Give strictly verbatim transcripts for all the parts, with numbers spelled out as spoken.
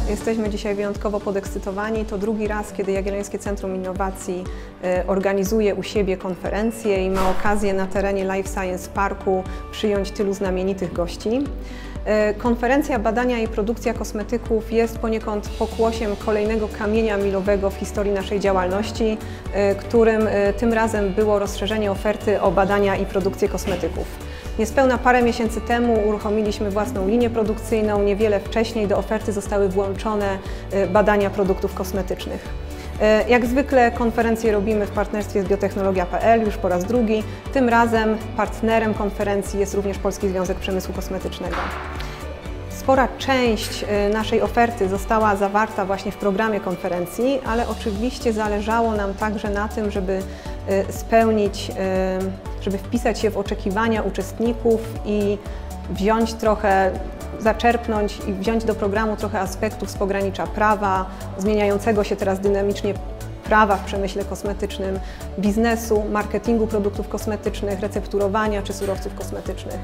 Jesteśmy dzisiaj wyjątkowo podekscytowani. To drugi raz, kiedy Jagiellońskie Centrum Innowacji organizuje u siebie konferencję i ma okazję na terenie Life Science Parku przyjąć tylu znamienitych gości. Konferencja Badania i Produkcja Kosmetyków jest poniekąd pokłosiem kolejnego kamienia milowego w historii naszej działalności, którym tym razem było rozszerzenie oferty o badania i produkcję kosmetyków. Niespełna parę miesięcy temu uruchomiliśmy własną linię produkcyjną, niewiele wcześniej do oferty zostały włączone badania produktów kosmetycznych. Jak zwykle konferencję robimy w partnerstwie z biotechnologia kropka p l już po raz drugi. Tym razem partnerem konferencji jest również Polski Związek Przemysłu Kosmetycznego. Spora część naszej oferty została zawarta właśnie w programie konferencji, ale oczywiście zależało nam także na tym, żeby spełnić, żeby wpisać się w oczekiwania uczestników i wziąć trochę, zaczerpnąć i wziąć do programu trochę aspektów z pogranicza prawa, zmieniającego się teraz dynamicznie prawa w przemyśle kosmetycznym, biznesu, marketingu produktów kosmetycznych, recepturowania czy surowców kosmetycznych.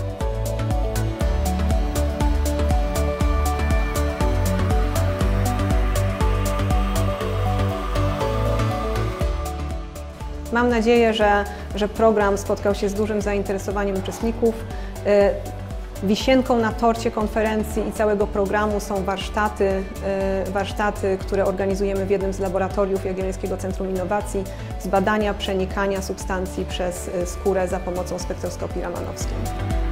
Mam nadzieję, że, że program spotkał się z dużym zainteresowaniem uczestników. Wisienką na torcie konferencji i całego programu są warsztaty, warsztaty, które organizujemy w jednym z laboratoriów Jagiellońskiego Centrum Innowacji z badania przenikania substancji przez skórę za pomocą spektroskopii ramanowskiej.